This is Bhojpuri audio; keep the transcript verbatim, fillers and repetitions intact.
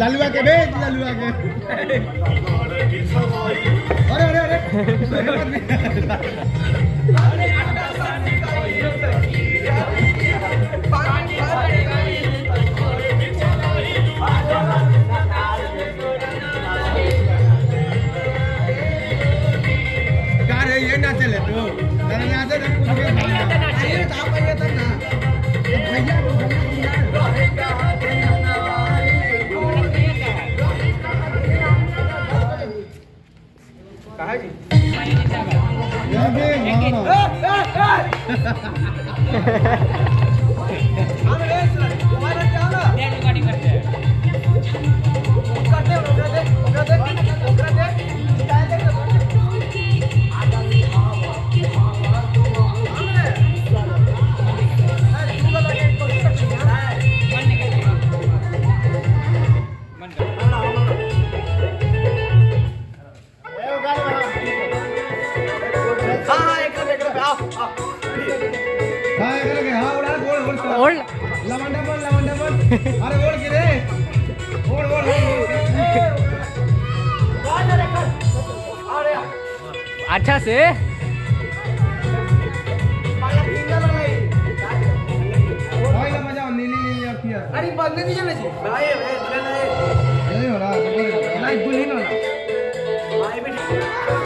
ललुआ के भेज ललुआ के अरे अरे अरे कार्य ये ना चले तो ना ना चले कुछ भी नहीं ये तो आप ये तो ना भैया कहाँ जी यहाँ पे मानो आने ले तुम्हारा क्या ना डेढ़ गाड़ी करते हैं करते ओकरा दे ओकरा दे ओकरा दे स्टाइल दे ओल्ड लवंडा बोल लवंडा बोल अरे ओल्ड की रे ओल्ड ओल्ड अच्छा से भाई ना मजा नीली नीली आखियां अरे बंद नहीं चले जी भाई भाई नहीं हो रहा नहीं दुल्हन हो भाई भी